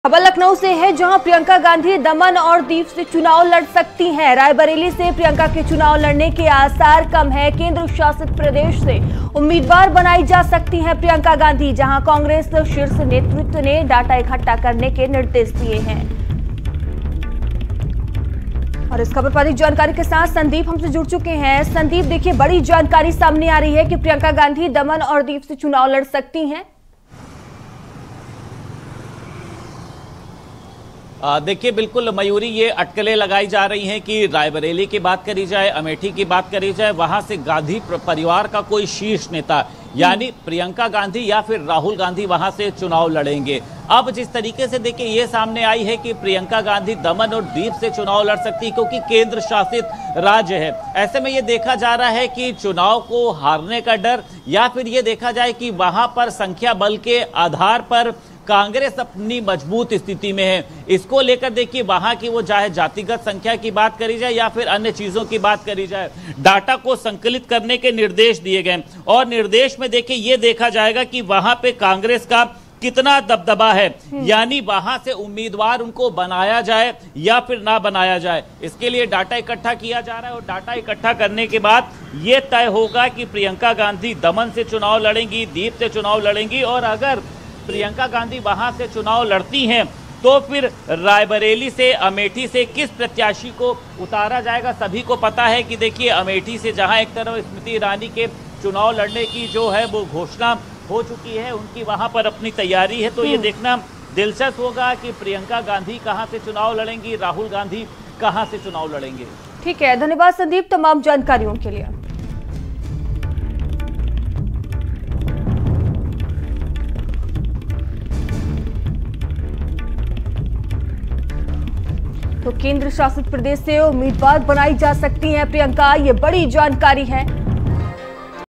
खबर लखनऊ से है, जहां प्रियंका गांधी दमन और दीव से चुनाव लड़ सकती हैं। रायबरेली से प्रियंका के चुनाव लड़ने के आसार कम है। केंद्र शासित प्रदेश से उम्मीदवार बनाई जा सकती हैं प्रियंका गांधी, जहां कांग्रेस शीर्ष नेतृत्व ने डाटा इकट्ठा करने के निर्देश दिए हैं। और इस खबर पर अधिक जानकारी के साथ संदीप हमसे जुड़ चुके हैं। संदीप, देखिए, बड़ी जानकारी सामने आ रही है कि प्रियंका गांधी दमन और दीव से चुनाव लड़ सकती हैं। देखिए, बिल्कुल मयूरी, ये अटकलें लगाई जा रही हैं कि रायबरेली की बात करी जाए, अमेठी की बात करी जाए, वहां से गांधी परिवार का कोई शीर्ष नेता यानी प्रियंका गांधी या फिर राहुल गांधी वहां से चुनाव लड़ेंगे। अब जिस तरीके से देखिए ये सामने आई है कि प्रियंका गांधी दमन और दीव से चुनाव लड़ सकती है, क्योंकि केंद्र शासित राज्य है। ऐसे में ये देखा जा रहा है कि चुनाव को हारने का डर, या फिर ये देखा जाए कि वहां पर संख्या बल के आधार पर कांग्रेस अपनी मजबूत स्थिति में है। इसको लेकर देखिए वहां की वो चाहे जातिगत संख्या की बात करी जाए या फिर अन्य चीजों की बात करी जाए, डाटा को संकलित करने के निर्देश दिए गए और निर्देश में देखिए ये देखा जाएगा कि वहां पे कांग्रेस का कितना दबदबा है, यानी वहां से उम्मीदवार उनको बनाया जाए या फिर ना बनाया जाए। इसके लिए डाटा इकट्ठा किया जा रहा है और डाटा इकट्ठा करने के बाद यह तय होगा कि प्रियंका गांधी दमन से चुनाव लड़ेंगी, दीव से चुनाव लड़ेंगी, और अगर प्रियंका गांधी वहां से चुनाव लड़ती हैं तो फिर रायबरेली से, अमेठी से किस प्रत्याशी को उतारा जाएगा। सभी को पता है कि देखिए अमेठी से जहां एक तरफ स्मृति ईरानी के चुनाव लड़ने की जो है वो घोषणा हो चुकी है, उनकी वहां पर अपनी तैयारी है, तो ये देखना दिलचस्प होगा कि प्रियंका गांधी कहां से चुनाव लड़ेंगी, राहुल गांधी कहां से चुनाव लड़ेंगे। ठीक है, धन्यवाद संदीप तमाम जानकारियों के लिए। तो केंद्र शासित प्रदेश से उम्मीदवार बनाई जा सकती हैं प्रियंका, ये बड़ी जानकारी है।